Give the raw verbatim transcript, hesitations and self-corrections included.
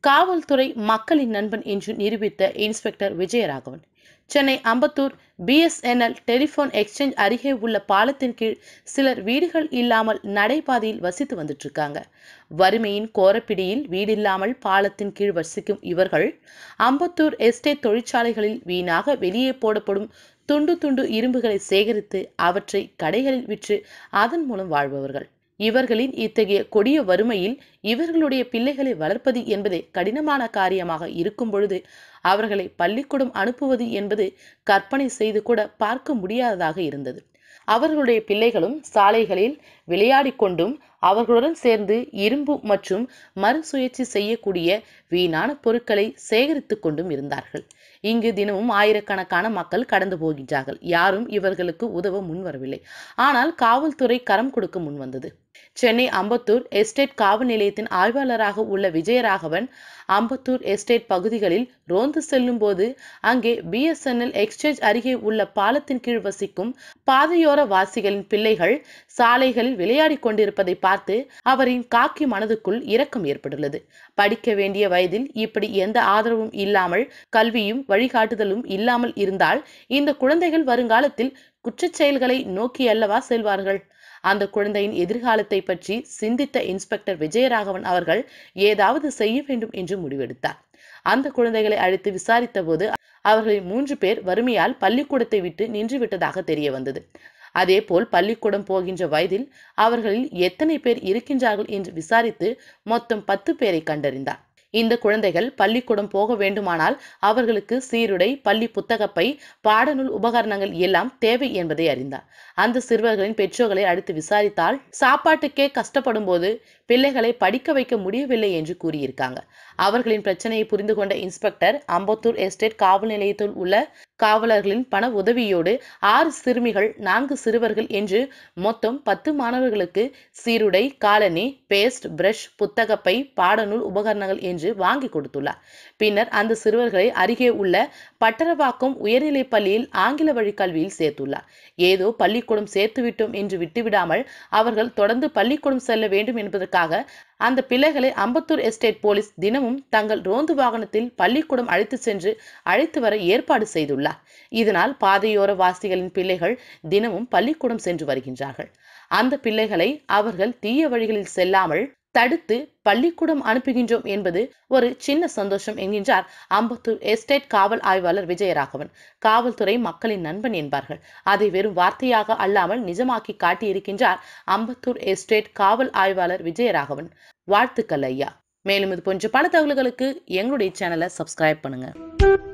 காவல்துறை மக்களின் நண்பன் என்று நிரூபித்த inspector Vijayaraghavan Chennai Ambattur BSNL telephone exchange அருகே உள்ள பாலத்தின் கீழ் சிலர் வீடுகள் இல்லாமல் நடைபாதையில் வசித்து வந்துட்டு இருக்காங்க. வறுமையின் கோரப்பிடியில் வீடில்லாமல் பாலத்தின் கீழ் வசிக்கும் இவர்கள் அம்பத்தூர் எஸ்டேட் தொழிற்சாலைகளில் வீணாக வெளியே போடப்படும் துண்டு துண்டு இரும்புகளை சேகரித்து அவற்றை கடைகளில் விற்று அதன் மூலம் வாழ்பவர்கள். இவர்களின் இத்தகைய கொடிய வறுமையில் இவர்களுடைய பிள்ளைகளை வளர்ப்பது என்பதே கடினமான காரியமாக இருக்கும் பொழுது அவர்களை பள்ளிக்கூடம் அனுப்புவது என்பது கற்பனை செய்து கூட பார்க்க முடியாததாக இருந்தது. அவர்களுடைய பிள்ளைகளும் சாலைகளில் விளையாடி கொண்டும் அவர்களுடன் சேர்ந்து இரும்பு மற்றும் மறுசுழற்சி செய்யக்கூடிய வீணான பொருட்களை சேகரித்து கொண்டும் இருந்தார்கள். இங்கு தினமும் ஆயிரக்கணக்கான மக்கள் கடந்து போகின்றார்கள். யாரும் இவர்களுக்கு உதவ முன்வரவில்லை. ஆனால் காவல்துறை கரம் கொடுக்க முன்வந்தது. சென்னை அம்பத்தூர் எஸ்டேட் காவல் நிலையத்தின் ஆய்வாளராக உள்ள விஜயராகவன் அம்பத்தூர் எஸ்டேட் பகுதிகளில் ரோந்து செல்லும் போது அங்கே பிஎஸ்என்எல் எக்ஸ்சேஞ்ச் அருகே உள்ள பாலத்தின் கீழ் வசிக்கும் பாதையோர வாசிகளின் பிள்ளைகள் சாலைகளில் விளையாடி கொண்டிருப்பதை பார்த்து அவரின் காக்கி மனதுக்குள் இரக்கம் ஏற்பட்டுள்ளது. படிக்க வேண்டிய வயதில் இப்படி எந்த ஆதரவும் இல்லாமல் கல்வியும் வழிகாட்டுதலும் இல்லாமல் இருந்தால் இந்த குழந்தைகள் வருங்காலத்தில் குற்றச் செயல்களை நோக்கி அல்லவா செல்வார்கள்? அந்த குழந்தையின் எதிர்காலத்தை பற்றி சிந்தித்த இன்ஸ்பெக்டர் விஜயராகவன் அவர்கள் ஏதாவது செய்ய வேண்டும் என்று முடிவெடுத்தார். அந்த குழந்தைகளை அழைத்து விசாரித்த போது அவர்களில் மூன்று பேர் வறுமையால் பள்ளிக்கூடத்தை விட்டு நின்று விட்டதாக தெரிய வந்தது. அதே போல் பள்ளிக்கூடம் போகின்ற வயதில் அவர்களில் எத்தனை பேர் இருக்கின்றார்கள் என்று விசாரித்து மொத்தம் பத்து பேரை கண்டறிந்தார். இந்த குழந்தைகள் பள்ளிக்கூடம் போக வேண்டுமானால் அவர்களுக்கு சீருடை, பள்ளி புத்தகப்பை, பாடநூல் உபகரணங்கள் எல்லாம் தேவை என்பதை அறிந்தார். அந்த சிறுவர்களின் பெற்றோர்களை அழைத்து விசாரித்தால் சாப்பாட்டுக்கே கஷ்டப்படும் போது பிள்ளைகளை படிக்க வைக்க முடியவில்லை என்று கூறியிருக்காங்க. அவர்களின் பிரச்சனையை புரிந்து கொண்ட இன்ஸ்பெக்டர் அம்பத்தூர் எஸ்டேட் காவல் நிலையத்தில் உள்ள காவலர்களின் பண உதவியோடு ஆறு சிறுமிகள், நான்கு சிறுவர்கள் என்று மொத்தம் பத்து மாணவர்களுக்கு சீருடை, காலணி, பேஸ்ட், பிரஷ், புத்தகப்பை, பாடநூல் உபகரணங்கள் என்று வாங்கி கொடுத்துள்ளார். பின்னர் அந்த சிறுவர்களை அருகே உள்ள பட்டரவாக்கம் உயர்நிலைப் பள்ளியில் ஆங்கில வழி கல்வியில் சேர்த்துள்ளார். ஏதோ பள்ளிக்கூடம் சேர்த்துவிட்டோம் என்று விட்டுவிடாமல் அவர்கள் தொடர்ந்து பள்ளிக்கூடம் செல்ல வேண்டும் என்பதற்காக அந்த பிள்ளைகளை அம்பத்தூர் எஸ்டேட் போலீஸ் தினமும் தங்கள் ரோந்து வாகனத்தில் பள்ளிக்கூடம் அழைத்து சென்று அழைத்து வர ஏற்பாடு செய்துள்ளார். இதனால் பாதையோர வாசிகளின் பிள்ளைகள் தினமும் பள்ளிக்கூடம் சென்று வருகின்றார்கள். அந்த பிள்ளைகளை அவர்கள் தீய வழிகளில் செல்லாமல் தடுத்து பள்ளிக்கூடம் அனுப்புகின்றோம் என்பது ஒரு சின்ன சந்தோஷம் என்கின்றார் அம்பத்தூர் எஸ்டேட் காவல் ஆய்வாளர் விஜயராகவன். காவல்துறை மக்களின் நண்பன் என்பார்கள். அதை வெறும் வார்த்தையாக அல்லாமல் நிஜமாக்கி காட்டியிருக்கின்றார் அம்பத்தூர் எஸ்டேட் காவல் ஆய்வாளர் விஜயராகவன். வாழ்த்துக்கள் ஐயா. மேலும் இது போன்ற பல தகவல்களுக்கு எங்களுடைய சேனலை சப்ஸ்கிரைப் பண்ணுங்க.